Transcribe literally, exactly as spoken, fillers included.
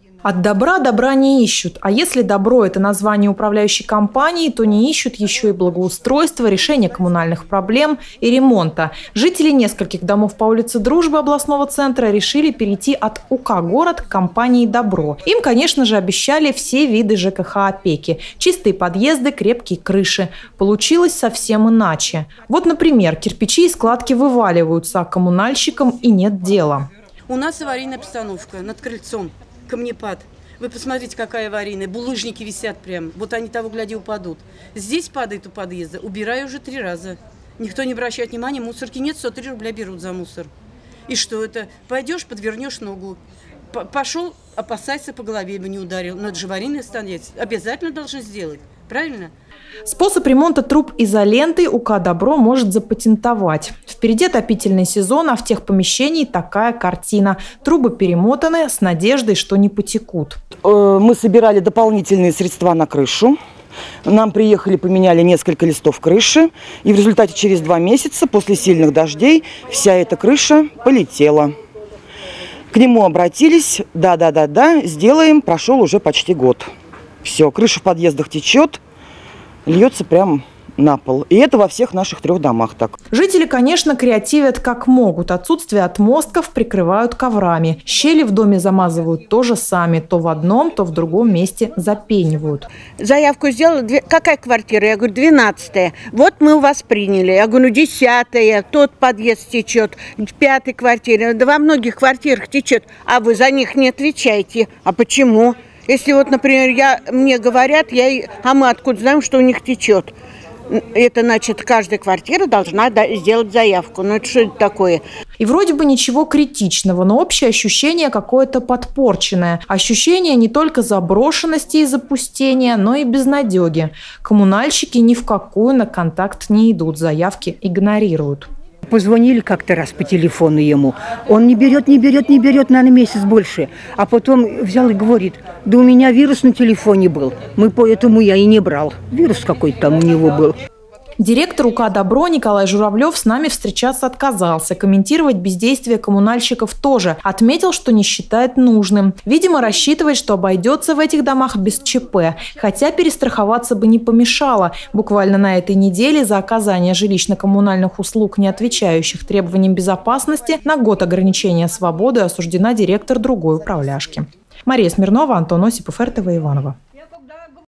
От добра добра не ищут. А если добро – это название управляющей компании, то не ищут еще и благоустройства, решения коммунальных проблем и ремонта. Жители нескольких домов по улице Дружбы областного центра решили перейти от УК «Город» к компании «Добро». Им, конечно же, обещали все виды ЖКХ опеки. Чистые подъезды, крепкие крыши. Получилось совсем иначе. Вот, например, кирпичи и складки вываливаются, а коммунальщикам и нет дела. У нас аварийная обстановка над крыльцом. Камнепад. Вы посмотрите, какая аварийная. Булыжники висят прям. Вот они того гляди упадут. Здесь падает у подъезда. Убираю уже три раза. Никто не обращает внимания. Мусорки нет, сто три рубля берут за мусор. И что это? Пойдешь, подвернешь ногу. Пошел, опасайся, по голове бы не ударил. Но это же аварийный станец. Обязательно должны сделать. Правильно? Способ ремонта труб изолентой УК «Добро» может запатентовать. Впереди отопительный сезон, а в тех помещениях такая картина. Трубы перемотаны с надеждой, что не потекут. Мы собирали дополнительные средства на крышу. Нам приехали, поменяли несколько листов крыши. И в результате через два месяца после сильных дождей вся эта крыша полетела. К нему обратились. Да-да-да-да, сделаем. Прошел уже почти год. Все, крыша в подъездах течет, льется прямо на пол. И это во всех наших трех домах так. Жители, конечно, креативят как могут. Отсутствие отмостков прикрывают коврами. Щели в доме замазывают тоже сами. То в одном, то в другом месте запенивают. Заявку сделала. Какая квартира? Я говорю, двенадцатая. Вот мы у вас приняли. Я говорю, десятая. Тот подъезд течет. В пятой квартире. Да во многих квартирах течет. А вы за них не отвечаете. А почему? Если вот, например, я, мне говорят, я, а мы откуда знаем, что у них течет? Это значит, каждая квартира должна сделать заявку. Ну это что это такое? И вроде бы ничего критичного, но общее ощущение какое-то подпорченное. Ощущение не только заброшенности и запустения, но и безнадеги. Коммунальщики ни в какую на контакт не идут, заявки игнорируют. Позвонили как-то раз по телефону ему. Он не берет, не берет, не берет, наверное, месяц больше. А потом взял и говорит, да у меня вирус на телефоне был. Мы поэтому я и не брал. Вирус какой-то там у него был. Директор УК «Добро» Николай Журавлев с нами встречаться отказался. Комментировать бездействие коммунальщиков тоже. Отметил, что не считает нужным. Видимо, рассчитывает, что обойдется в этих домах без ЧП. Хотя перестраховаться бы не помешало. Буквально на этой неделе за оказание жилищно-коммунальных услуг, не отвечающих требованиям безопасности, на год ограничения свободы осуждена директор другой управляшки. Мария Смирнова, Антон Осипов, эр тэ вэ Иваново.